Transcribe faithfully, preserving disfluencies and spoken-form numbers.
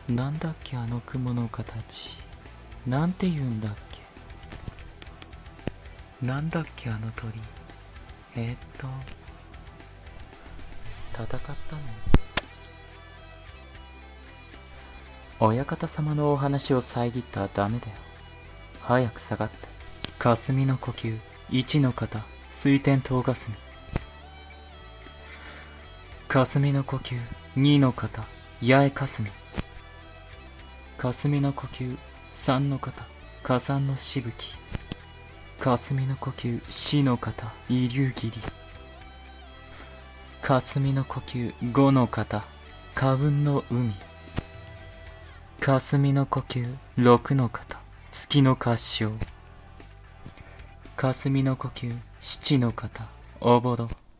なんだっけあの雲の形。なんて言うんだっけ。なんだっけあの鳥。えー、っと戦ったの。親方様のお話を遮ったらダメだよ。早く下がって。霞の呼吸、一の型、水天唐霞。霞の呼吸、二の型、八重霞。霞の呼吸、三の型、火山のしぶき。霞の呼吸、四の型、遺留霧。霞の呼吸、五の型、花雲の海。霞の呼吸、六の型、月の結晶。霞の呼吸、七の型、おぼろ。